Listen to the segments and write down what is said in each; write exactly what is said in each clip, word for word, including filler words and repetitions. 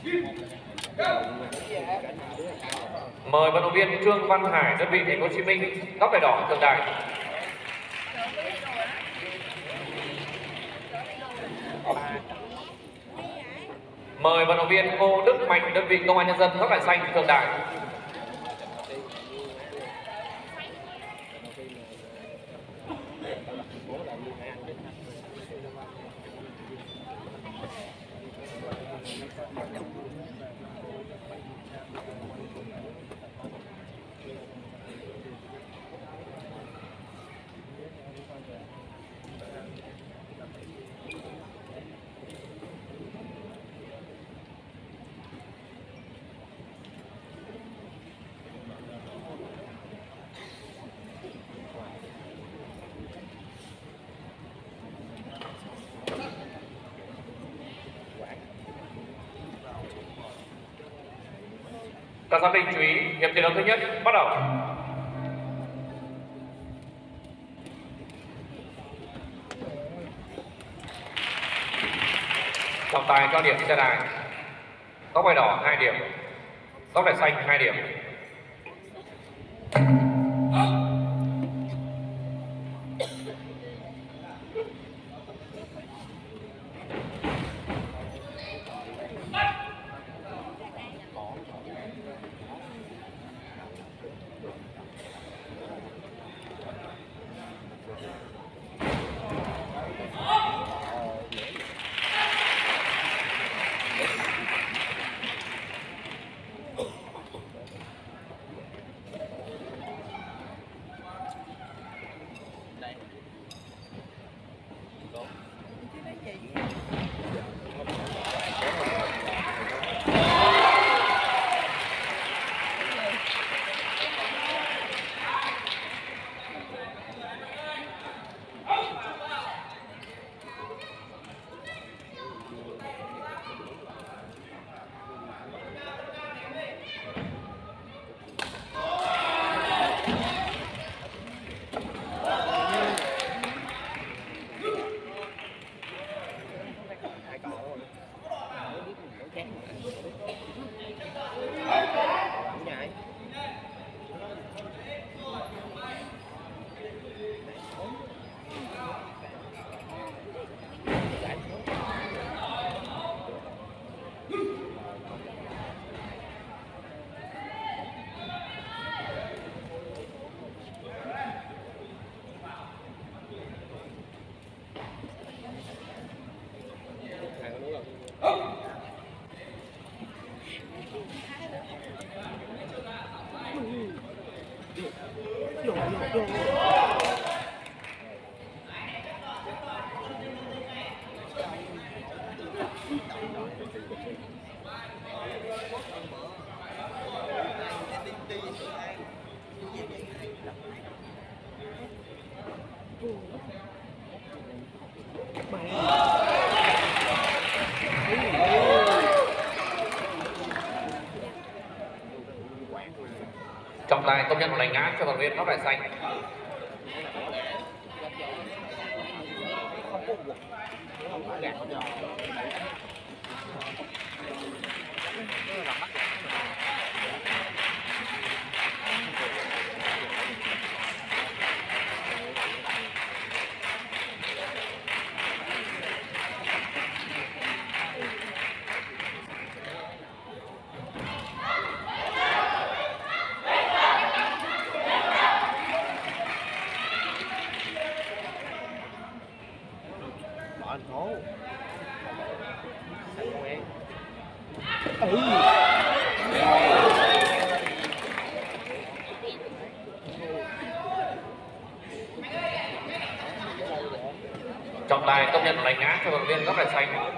Mời vận động viên Trương Văn Hải, đơn vị Thành phố Hồ Chí Minh, góc phải đỏ tượng đài. Mời vận động viên Ngô Đức Mạnh, đơn vị Công an Nhân dân, góc phải xanh tượng đài. Các giám định chú ý, hiệp thi đấu thứ nhất bắt đầu. Trọng tài cho điểm xe đài. Góc phải đỏ hai điểm, góc phải xanh hai điểm. Trọng tài công nhận một lệnh ngã cho vận động viên góc phải xanh. Trọng tài công nhận một lệnh ngã cho vận động viên góc phải xanh.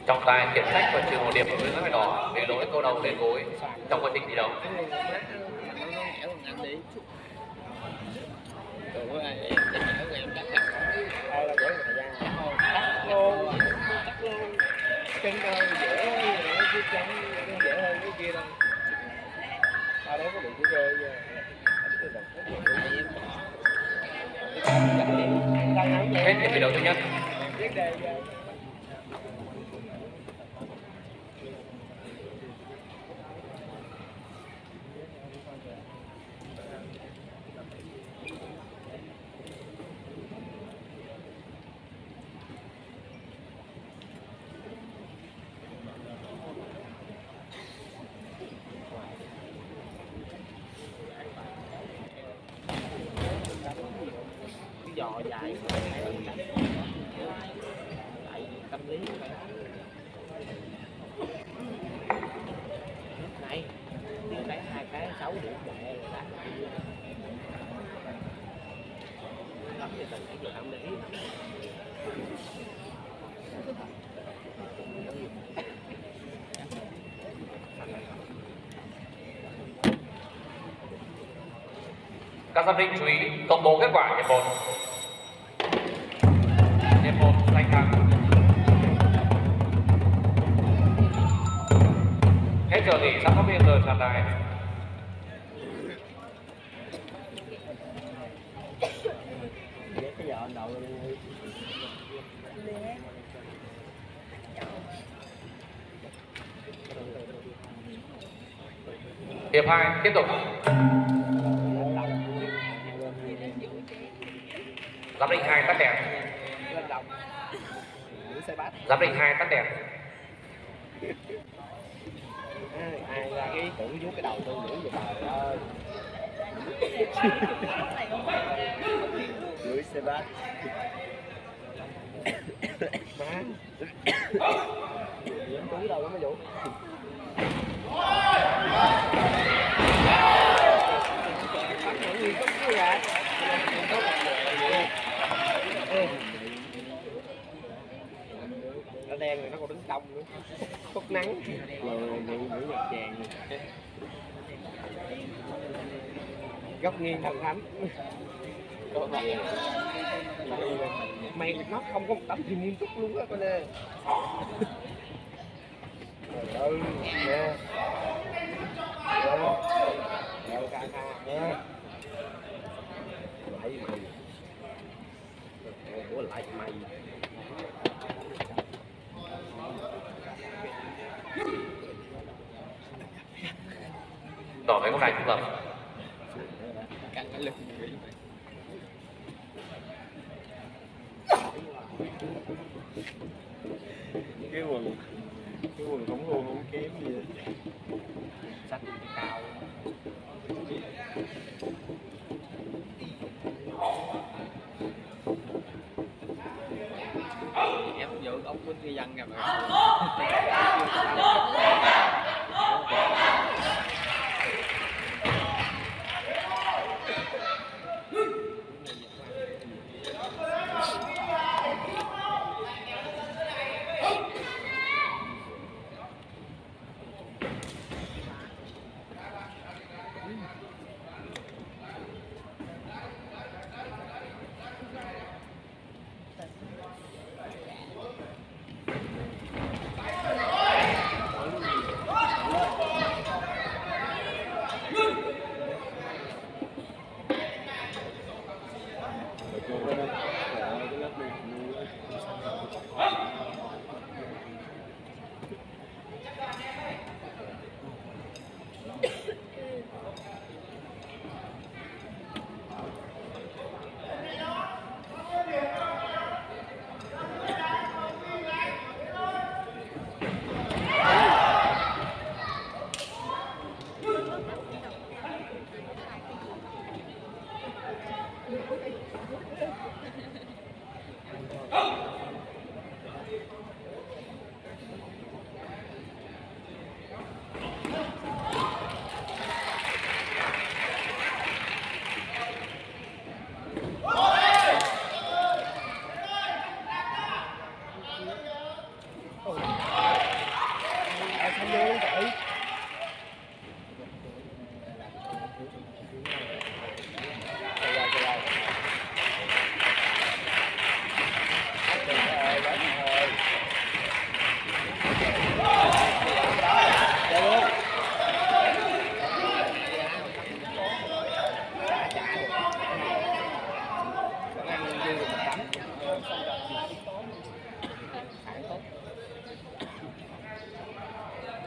Trọng tài khiển trách và trừ một điểm đối với người đỏ vì lỗi câu đầu lên gối trong quá trình thi đấu. Chân đâu dễ chứ chân dễ hơn cái kia đâu. Tao đâu có bị cái rơi giờ. Hết điểm thi đấu thứ nhất. Giò dài lại tâm lý này đánh hai cái sáu điểm mẹ rồi đánh lắm thì từng cái giờ tâm lý Các giám định chú ý công bố kết quả hiệp một. Hiệp một giành thắng. Hết giờ nghỉ, sắp có biên giờ tràn đài. cái giờ đầu Hiệp hai tiếp tục. Giám định hai tắt đèn. Giám định hai tắt đèn. ai ra cái ý tưởng vuốt cái đầu tôi ngủ về trời ơi. Luis Sebat. Má. Dính túi đâu mới vụ. Bắt mọi người có cái gì nó đen rồi nó còn đứng cong nữa. Phút nắng rồi nữ nữ nhật vàng góc nghiêng thần thánh. Mày nó không có một tấm thì nghiêm túc luôn á con ơi. Ừ nha. Rồi ca ca nha. Lại mày. Ủa lại mày. Đỏ cái con này cũng hợp. Cái quần cái quần không luôn không kém gì sách cao ép vô ống bên kia dân kìa mà.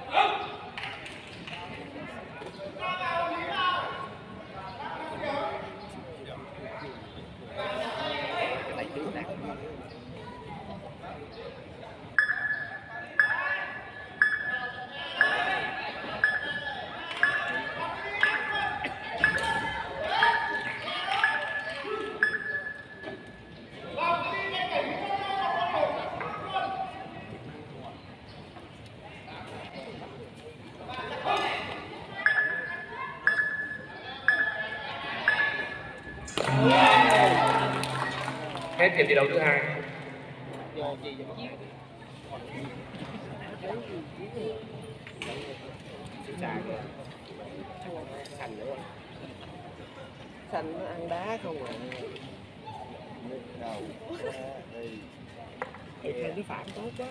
Hết hiệp thi đấu thứ hai. Xanh nó ăn đá không à. Thì thằng đi phạm tốt quá.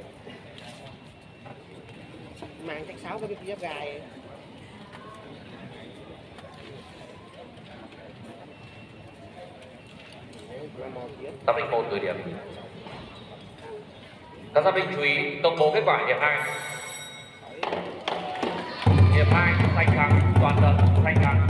Mang chắc sáu cái giáp gai. Giám định một mười điểm. Các giám định chú ý công bố kết quả hiệp hai. Hiệp hai xanh thắng, toàn trận xanh thắng.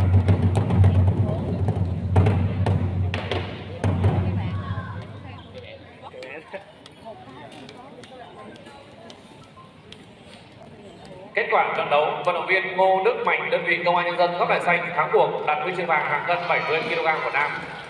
Kết quả trận đấu, vận động viên Ngô Đức Mạnh, đơn vị Công an Nhân dân góc đài xanh thắng cuộc, đạt huy chương vàng hạng cân bảy mươi ki lô gam của nam.